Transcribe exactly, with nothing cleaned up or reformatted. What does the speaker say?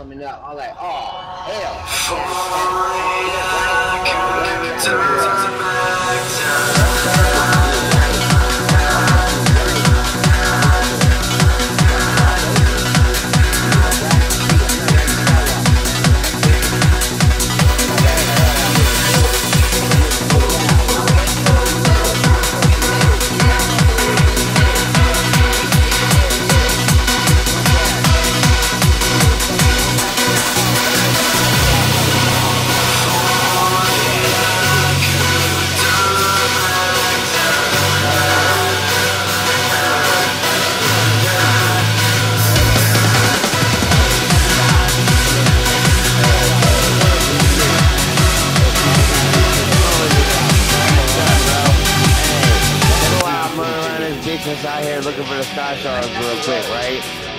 coming up. I was like, oh, hell. Out here looking for the star stars real quick, right?